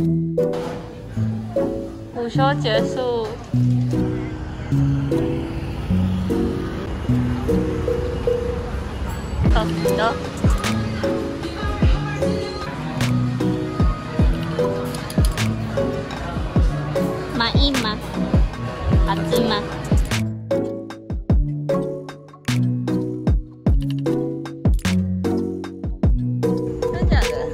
午休结束。走。满意吗？好吃吗？真的假的？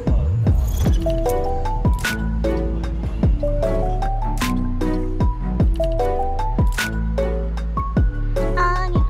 啊你！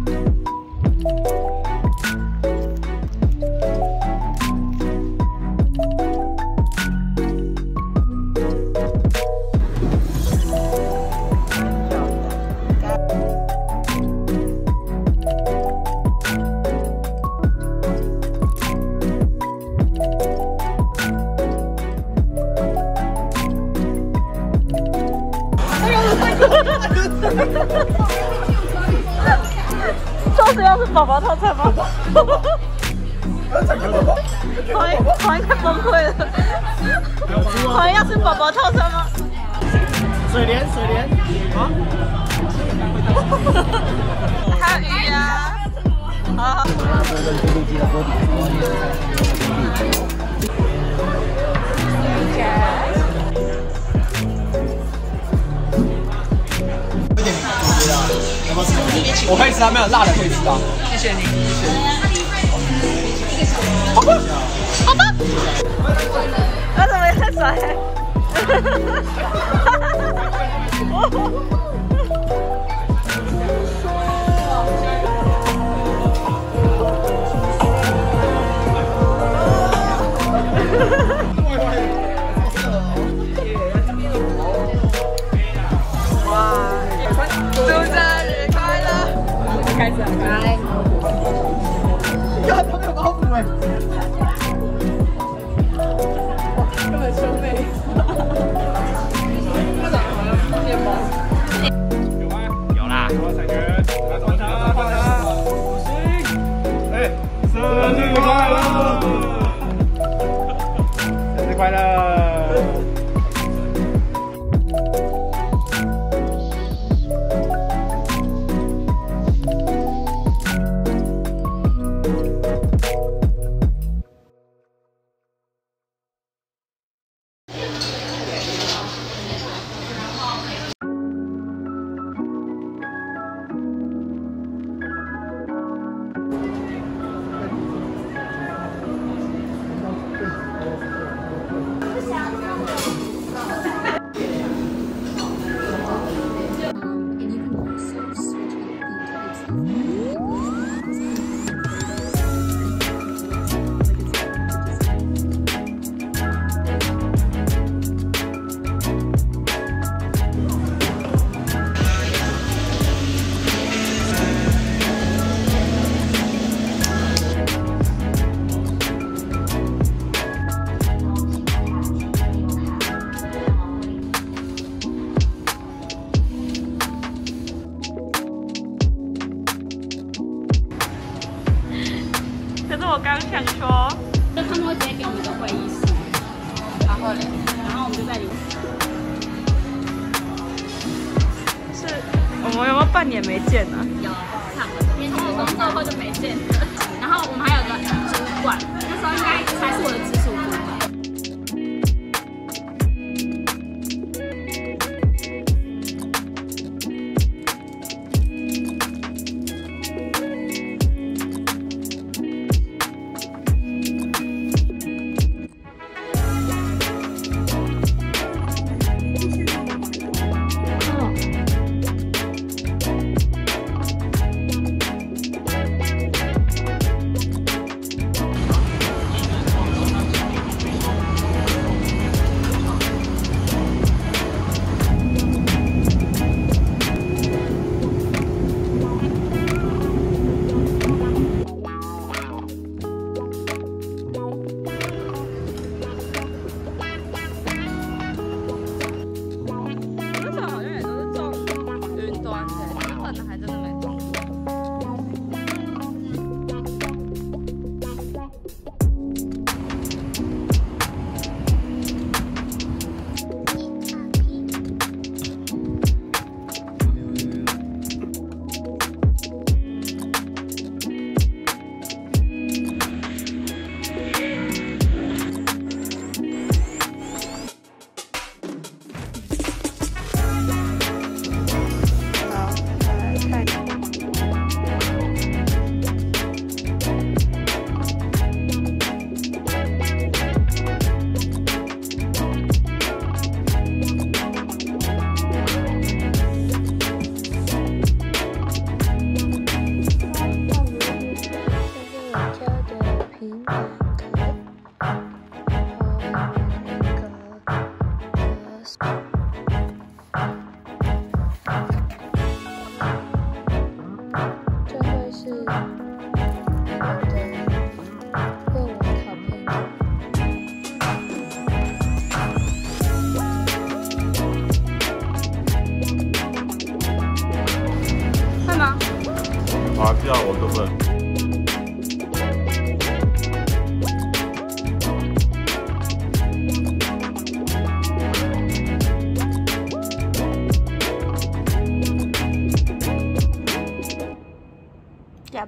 这是要是宝宝套餐吗？黄应该崩溃了。黄要吃宝宝套餐吗？ 水莲啊！ 还有鱼啊！好。 我可以吃啊，没有辣的可以吃啊。谢谢你，谢谢你。好吧。 他怎么也在甩？哇！祝生日快乐！开始来。 呀，他没有包袱哎。根本兄妹。面包。有吗？有啦。彩券，放茶。哎，生日快乐！生日快乐！ 可是我刚想说， 就他们会直接给我们一个会议室，然后我们就在里面。 是我们有没有半年没见呢？ 有，差不多，因为他们工作后就没见了。然后我们还有个主管，那时候应该才是我的直属主管。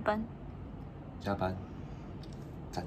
班。 加班，赞。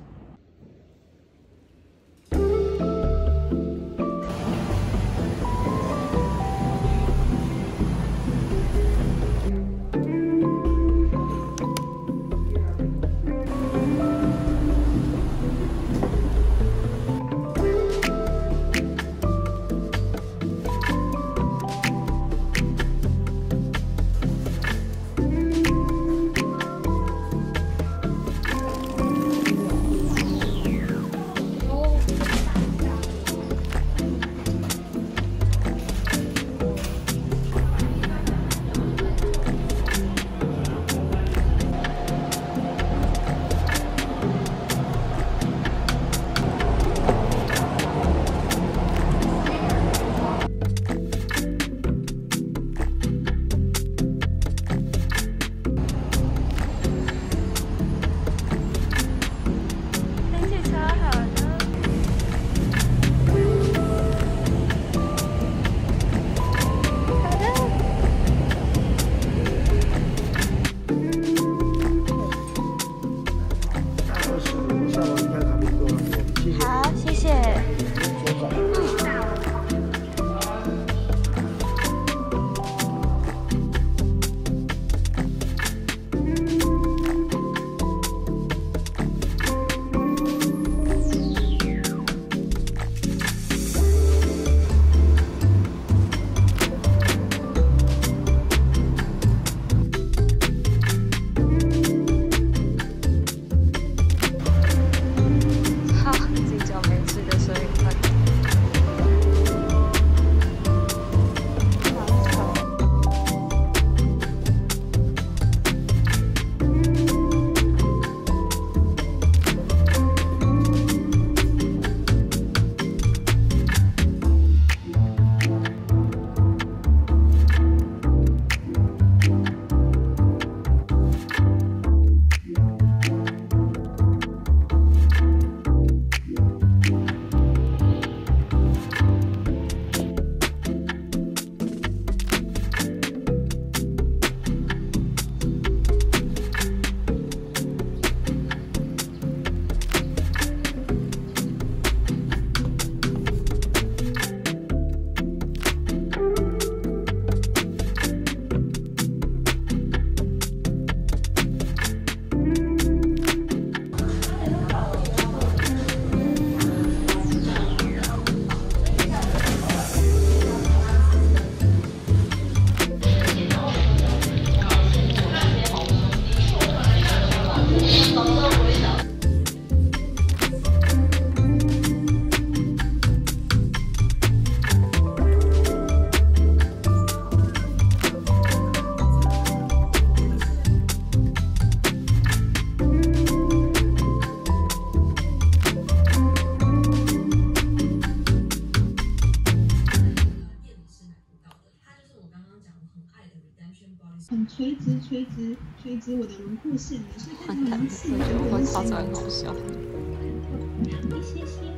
很垂直我的轮廓线，也是非常明显的。 我操，这很好笑。 一些些。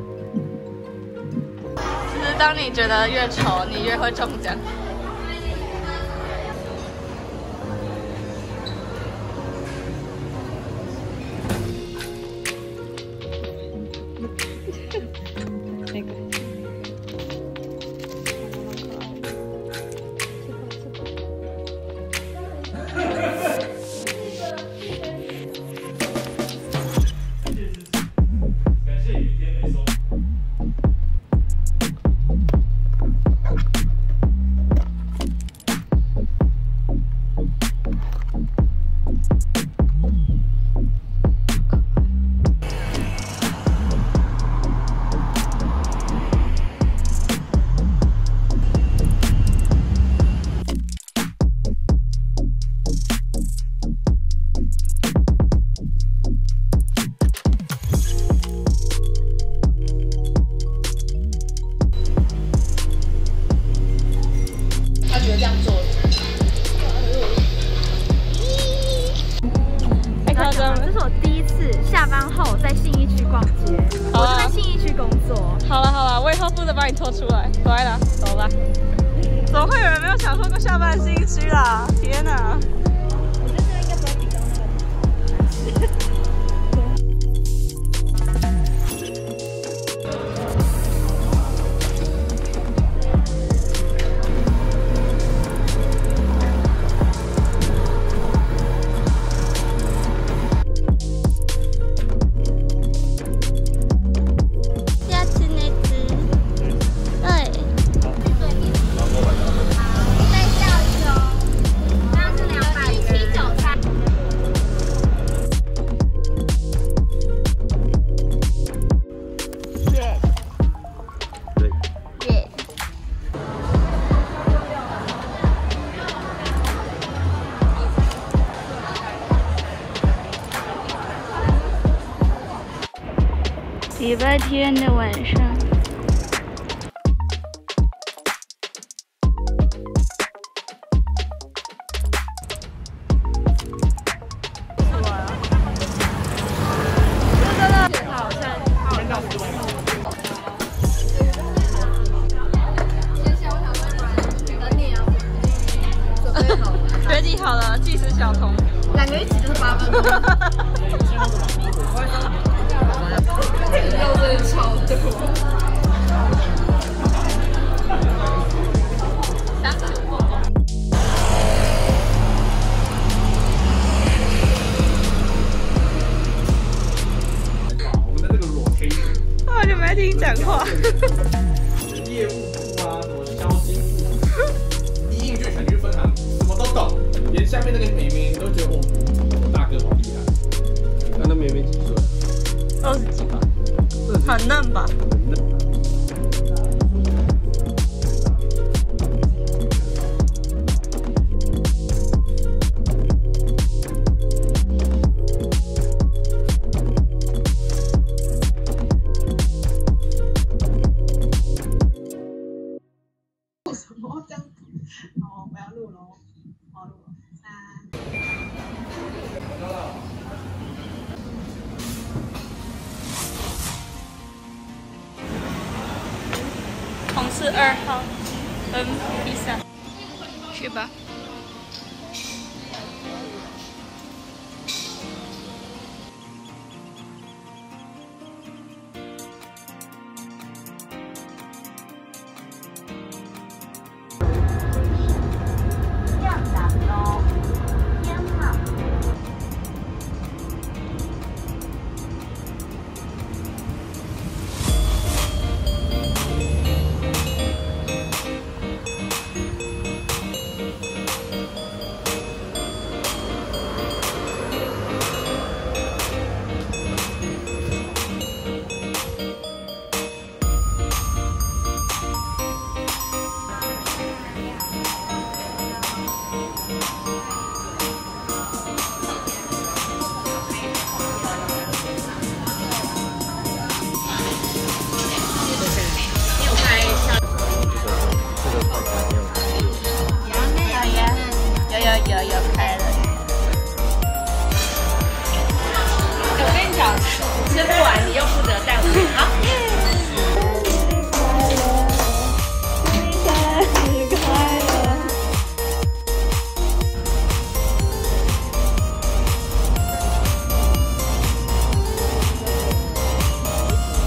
就是当你觉得越丑，你越会中奖。那个。 这是我第一次下班后在信义区逛街，我是在信义区工作。 好了，我以后负责把你拖出来。乖了，走吧。怎么会有人没有享受过下班的信义区啦？天哪！ 我觉得这个应该不会比较那个。 礼拜天的晚上， 决定好了，计时小童 2个一起就是8分钟。肉真的超多。 我们的那个 rotation， 我就没听讲话。 业务部啊，什么消息部，一应俱全去分行，什么都懂，连下面那个妹妹都觉得哦，我大哥好厉害。那妹妹几岁 ？20几吧，很嫩吧？ 很嫩。 什么这样？哦，我要录喽，我要录了3。 同事2号跟披萨，去吧。